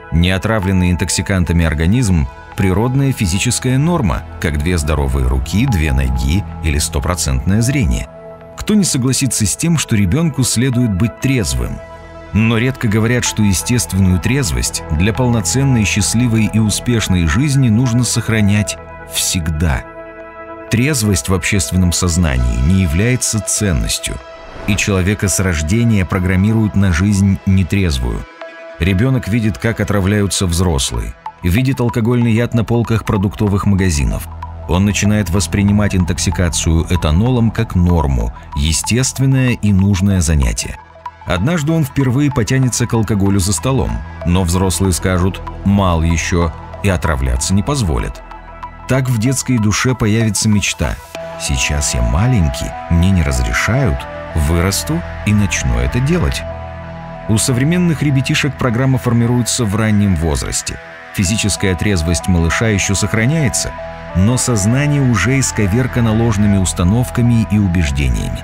Неотравленный интоксикантами организм – природная физическая норма, как 2 здоровые руки, 2 ноги или 100% зрение. Кто не согласится с тем, что ребенку следует быть трезвым? Но редко говорят, что естественную трезвость для полноценной, счастливой и успешной жизни нужно сохранять всегда. Трезвость в общественном сознании не является ценностью, и человека с рождения программируют на жизнь нетрезвую. Ребенок видит, как отравляются взрослые, видит алкогольный яд на полках продуктовых магазинов. Он начинает воспринимать интоксикацию этанолом как норму, естественное и нужное занятие. Однажды он впервые потянется к алкоголю за столом, но взрослые скажут «мал еще» и отравляться не позволят. Так в детской душе появится мечта: «Сейчас я маленький, мне не разрешают, вырасту и начну это делать». У современных ребятишек программа формируется в раннем возрасте. Физическая трезвость малыша еще сохраняется, но сознание уже исковеркано ложными установками и убеждениями.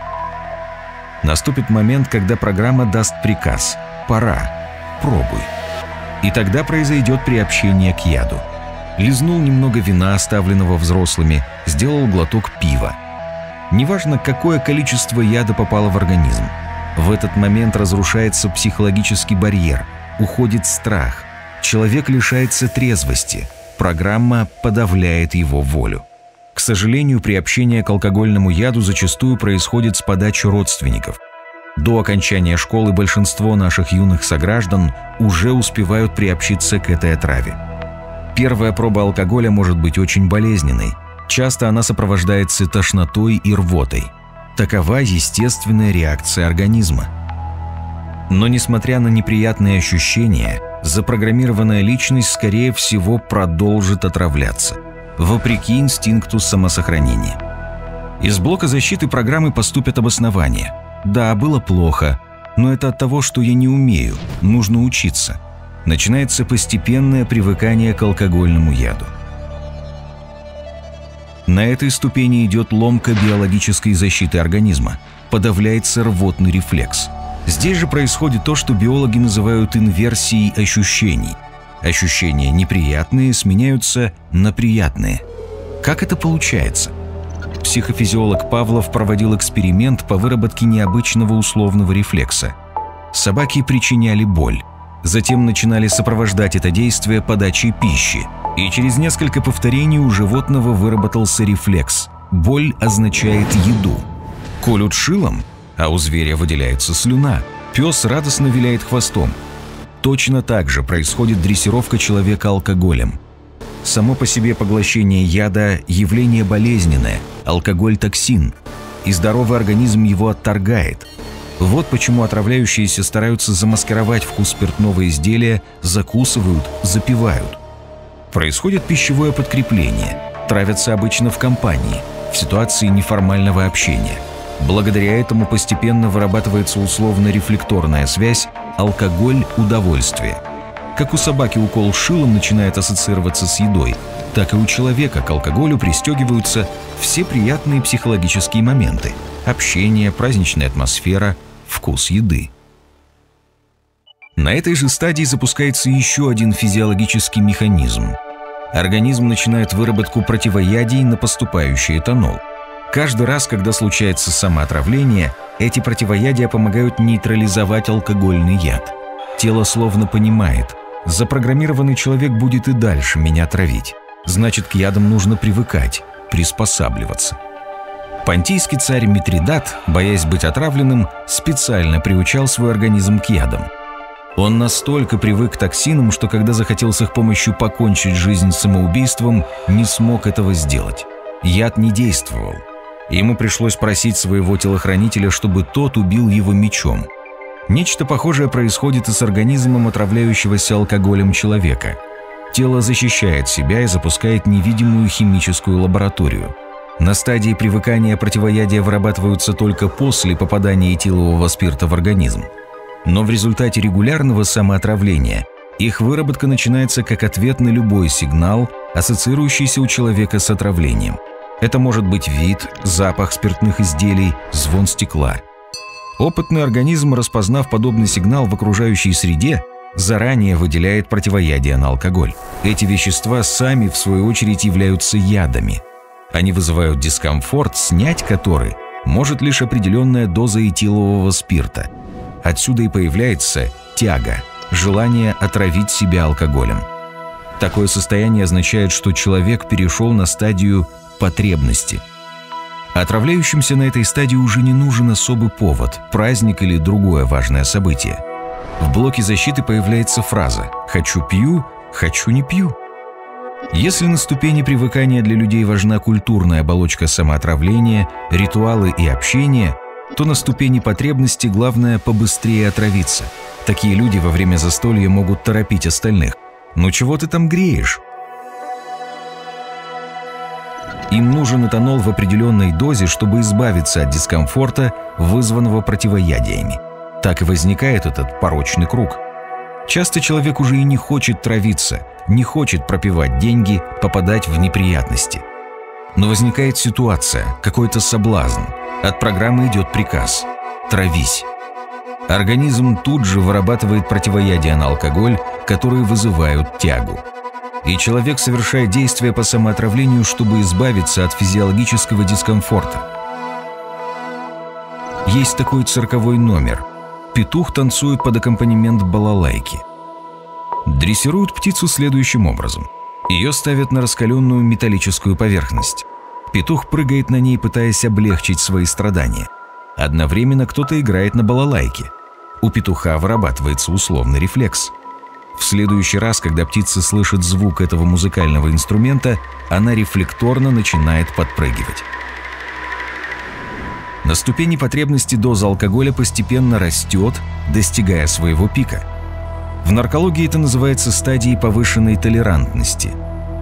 Наступит момент, когда программа даст приказ: «Пора, пробуй». И тогда произойдет приобщение к яду. Лизнул немного вина, оставленного взрослыми, сделал глоток пива. Неважно, какое количество яда попало в организм. В этот момент разрушается психологический барьер, уходит страх. Человек лишается трезвости, программа подавляет его волю. К сожалению, приобщение к алкогольному яду зачастую происходит с подачи родственников. До окончания школы большинство наших юных сограждан уже успевают приобщиться к этой отраве. Первая проба алкоголя может быть очень болезненной. Часто она сопровождается тошнотой и рвотой. Такова естественная реакция организма. Но несмотря на неприятные ощущения, запрограммированная личность, скорее всего, продолжит отравляться, вопреки инстинкту самосохранения. Из блока защиты программы поступят обоснования. Да, было плохо, но это от того, что я не умею, нужно учиться. Начинается постепенное привыкание к алкогольному яду. На этой ступени идет ломка биологической защиты организма, подавляется рвотный рефлекс. Здесь же происходит то, что биологи называют инверсией ощущений. Ощущения неприятные сменяются на приятные. Как это получается? Психофизиолог Павлов проводил эксперимент по выработке необычного условного рефлекса. Собаки причиняли боль. Затем начинали сопровождать это действие подачей пищи. И через несколько повторений у животного выработался рефлекс. Боль означает еду. Колют шилом, а у зверя выделяется слюна. Пес радостно виляет хвостом. Точно так же происходит дрессировка человека алкоголем. Само по себе поглощение яда – явление болезненное, алкоголь – токсин, и здоровый организм его отторгает. Вот почему отравляющиеся стараются замаскировать вкус спиртного изделия, закусывают, запивают. Происходит пищевое подкрепление, травятся обычно в компании, в ситуации неформального общения. Благодаря этому постепенно вырабатывается условно-рефлекторная связь алкоголь-удовольствие. Как у собаки укол шилом начинает ассоциироваться с едой, так и у человека к алкоголю пристегиваются все приятные психологические моменты – общение, праздничная атмосфера, вкус еды. На этой же стадии запускается еще один физиологический механизм. Организм начинает выработку противоядий на поступающий этанол. Каждый раз, когда случается самоотравление, эти противоядия помогают нейтрализовать алкогольный яд. Тело словно понимает: запрограммированный человек будет и дальше меня травить. Значит, к ядам нужно привыкать, приспосабливаться. Понтийский царь Митридат, боясь быть отравленным, специально приучал свой организм к ядам. Он настолько привык к токсинам, что когда захотел с их помощью покончить жизнь самоубийством, не смог этого сделать. Яд не действовал. Ему пришлось просить своего телохранителя, чтобы тот убил его мечом. Нечто похожее происходит и с организмом отравляющегося алкоголем человека. Тело защищает себя и запускает невидимую химическую лабораторию. На стадии привыкания противоядия вырабатываются только после попадания этилового спирта в организм. Но в результате регулярного самоотравления их выработка начинается как ответ на любой сигнал, ассоциирующийся у человека с отравлением. Это может быть вид, запах спиртных изделий, звон стекла. Опытный организм, распознав подобный сигнал в окружающей среде, заранее выделяет противоядие на алкоголь. Эти вещества сами, в свою очередь, являются ядами. Они вызывают дискомфорт, снять который может лишь определенная доза этилового спирта. Отсюда и появляется тяга, желание отравить себя алкоголем. Такое состояние означает, что человек перешел на стадию потребности. Отравляющимся на этой стадии уже не нужен особый повод, праздник или другое важное событие. В блоке защиты появляется фраза «хочу пью, хочу не пью». Если на ступени привыкания для людей важна культурная оболочка самоотравления, ритуалы и общение, то на ступени потребности главное побыстрее отравиться. Такие люди во время застолья могут торопить остальных. «Ну чего ты там греешь?» Им нужен этанол в определенной дозе, чтобы избавиться от дискомфорта, вызванного противоядиями. Так и возникает этот порочный круг. Часто человек уже и не хочет травиться, не хочет пропивать деньги, попадать в неприятности. Но возникает ситуация, какой-то соблазн. От программы идет приказ «травись». Организм тут же вырабатывает противоядия на алкоголь, которые вызывают тягу. И человек совершает действия по самоотравлению, чтобы избавиться от физиологического дискомфорта. Есть такой цирковой номер. Петух танцует под аккомпанемент балалайки. Дрессируют птицу следующим образом. Ее ставят на раскаленную металлическую поверхность. Петух прыгает на ней, пытаясь облегчить свои страдания. Одновременно кто-то играет на балалайке. У петуха вырабатывается условный рефлекс. В следующий раз, когда птица слышит звук этого музыкального инструмента, она рефлекторно начинает подпрыгивать. На ступени потребности доза алкоголя постепенно растет, достигая своего пика. В наркологии это называется стадией повышенной толерантности.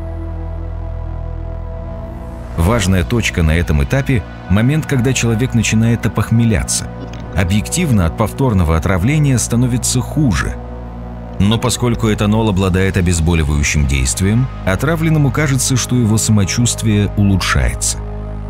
Важная точка на этом этапе – момент, когда человек начинает опохмеляться. Объективно от повторного отравления становится хуже. Но поскольку этанол обладает обезболивающим действием, отравленному кажется, что его самочувствие улучшается.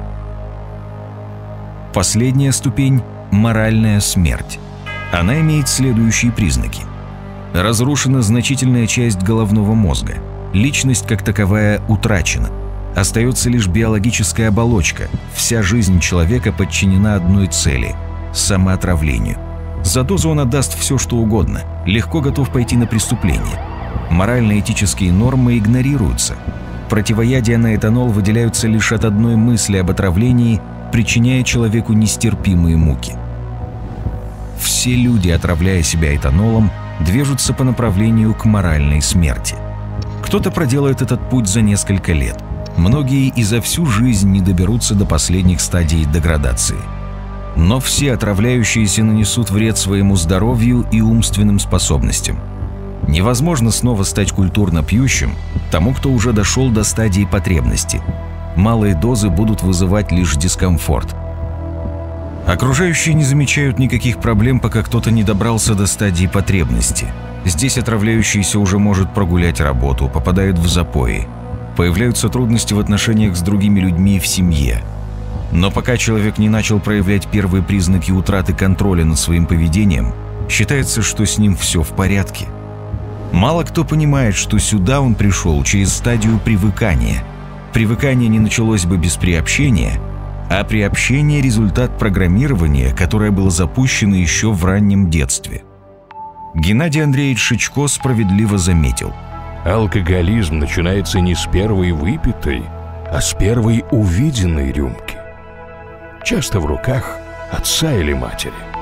Последняя ступень – моральная смерть. Она имеет следующие признаки. Разрушена значительная часть головного мозга. Личность как таковая утрачена. Остается лишь биологическая оболочка. Вся жизнь человека подчинена одной цели – самоотравлению. За дозу он отдаст все, что угодно, легко готов пойти на преступление. Морально-этические нормы игнорируются. Противоядия на этанол выделяются лишь от одной мысли об отравлении, причиняя человеку нестерпимые муки. Все люди, отравляя себя этанолом, движутся по направлению к моральной смерти. Кто-то проделает этот путь за несколько лет. Многие и за всю жизнь не доберутся до последних стадий деградации. Но все отравляющиеся нанесут вред своему здоровью и умственным способностям. Невозможно снова стать культурно пьющим тому, кто уже дошел до стадии потребности. Малые дозы будут вызывать лишь дискомфорт. Окружающие не замечают никаких проблем, пока кто-то не добрался до стадии потребности. Здесь отравляющийся уже может прогулять работу, попадает в запои. Появляются трудности в отношениях с другими людьми в семье. Но пока человек не начал проявлять первые признаки утраты контроля над своим поведением, считается, что с ним все в порядке. Мало кто понимает, что сюда он пришел через стадию привыкания. Привыкание не началось бы без приобщения, а приобщение – результат программирования, которое было запущено еще в раннем детстве. Геннадий Андреевич Шичко справедливо заметил: алкоголизм начинается не с первой выпитой, а с первой увиденной рюмки. Часто в руках отца или матери.